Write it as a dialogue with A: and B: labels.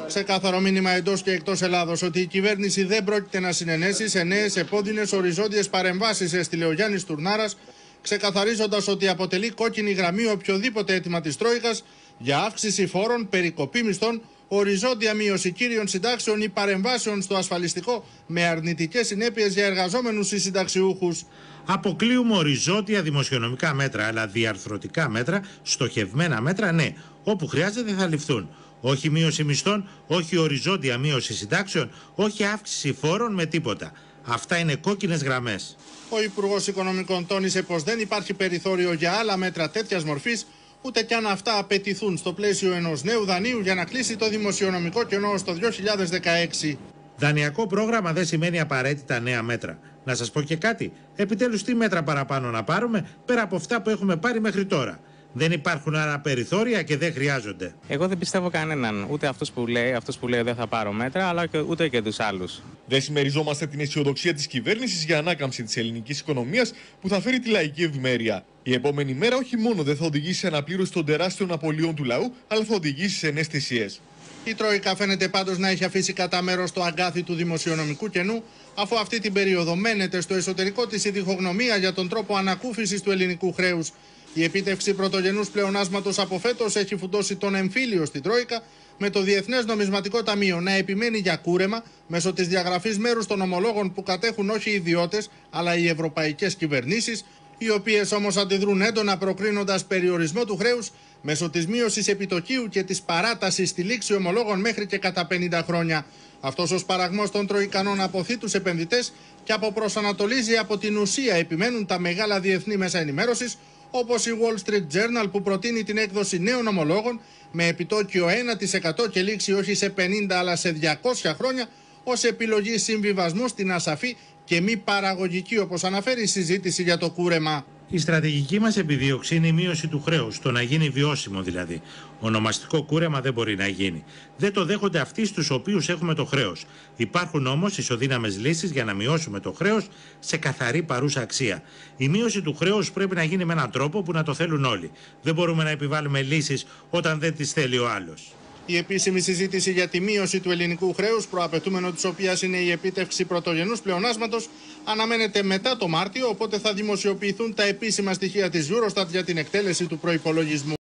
A: Ξεκάθαρο μήνυμα εντός και εκτός Ελλάδος ότι η κυβέρνηση δεν πρόκειται να συνενέσει σε νέες επώδυνες οριζόντιες παρεμβάσεις, έστειλε ο Γιάννης Τουρνάρας, ξεκαθαρίζοντας ότι αποτελεί κόκκινη γραμμή οποιοδήποτε αίτημα της Τρόικας για αύξηση φόρων, περικοπή μισθών, οριζόντια μείωση κύριων συντάξεων ή παρεμβάσεων στο ασφαλιστικό με αρνητικές συνέπειες για εργαζόμενους ή συνταξιούχους.
B: Αποκλείουμε οριζόντια δημοσιονομικά μέτρα, αλλά διαρθρωτικά μέτρα, στοχευμένα μέτρα, ναι, όπου χρειάζεται θα ληφθούν. Όχι μείωση μισθών, όχι οριζόντια μείωση συντάξεων, όχι αύξηση φόρων με τίποτα. Αυτά είναι κόκκινες γραμμές.
A: Ο Υπουργός Οικονομικών τόνισε πως δεν υπάρχει περιθώριο για άλλα μέτρα τέτοιας μορφής, ούτε κι αν αυτά απαιτηθούν στο πλαίσιο ενός νέου δανείου για να κλείσει το δημοσιονομικό κενό στο 2016.
B: Δανειακό πρόγραμμα δεν σημαίνει απαραίτητα νέα μέτρα. Να σας πω και κάτι, επιτέλους τι μέτρα παραπάνω να πάρουμε πέρα από αυτά που έχουμε πάρει μέχρι τώρα. Δεν υπάρχουν άλλα περιθώρια και δεν χρειάζονται.
C: Εγώ δεν πιστεύω κανέναν, ούτε αυτός που λέει δεν θα πάρω μέτρα, αλλά ούτε και τους άλλους.
D: Δεν συμμεριζόμαστε την αισιοδοξία της κυβέρνησης για ανάκαμψη της ελληνικής οικονομίας που θα φέρει τη λαϊκή ευημέρεια. Η επόμενη μέρα όχι μόνο δεν θα οδηγήσει σε αναπλήρωση των τεράστιων απολειών του λαού, αλλά θα οδηγήσει σε νέες θυσίες.
A: Η Τρόικα φαίνεται πάντως να έχει αφήσει κατά μέρος το αγκάθι του δημοσιονομικού κενού, αφού αυτή την περίοδο μένεται στο εσωτερικό της η διχογνωμία για τον τρόπο ανακούφισης του ελληνικού χρέους. Η επίτευξη πρωτογενούς πλεονάσματος από φέτος έχει φουντώσει τον εμφύλιο στην Τρόικα, με το Διεθνές Νομισματικό Ταμείο να επιμένει για κούρεμα μέσω της διαγραφής μέρους των ομολόγων που κατέχουν όχι οι ιδιώτες αλλά οι ευρωπαϊκές κυβερνήσεις, οι οποίες όμως αντιδρούν έντονα προκρίνοντας περιορισμό του χρέους μέσω της μείωσης επιτοκίου και της παράτασης στη λήξη ομολόγων μέχρι και κατά 50 χρόνια. Αυτός ο σπαραγμός των τροικανών αποθεί τους επενδυτές και αποπροσανατολίζει από την ουσία, επιμένουν τα μεγάλα διεθνή μέσα ενημέρωσης, όπως η Wall Street Journal που προτείνει την έκδοση νέων ομολόγων με επιτόκιο 1% και λήξη όχι σε 50 αλλά σε 200 χρόνια ως επιλογή συμβιβασμού στην ασαφή και μη παραγωγική, όπως αναφέρει η συζήτηση για το κούρεμα.
B: Η στρατηγική μας επιδίωξη είναι η μείωση του χρέους, το να γίνει βιώσιμο δηλαδή. Ονομαστικό κούρεμα δεν μπορεί να γίνει. Δεν το δέχονται αυτοί στους οποίους έχουμε το χρέος. Υπάρχουν όμως ισοδύναμες λύσεις για να μειώσουμε το χρέος σε καθαρή παρούσα αξία. Η μείωση του χρέους πρέπει να γίνει με έναν τρόπο που να το θέλουν όλοι. Δεν μπορούμε να επιβάλλουμε λύσεις όταν δεν τις θέλει ο άλλος.
A: Η επίσημη συζήτηση για τη μείωση του ελληνικού χρέους, προαπαιτούμενο της οποίας είναι η επίτευξη πρωτογενούς πλεονάσματος, αναμένεται μετά το Μάρτιο, οπότε θα δημοσιοποιηθούν τα επίσημα στοιχεία της Eurostat για την εκτέλεση του προϋπολογισμού.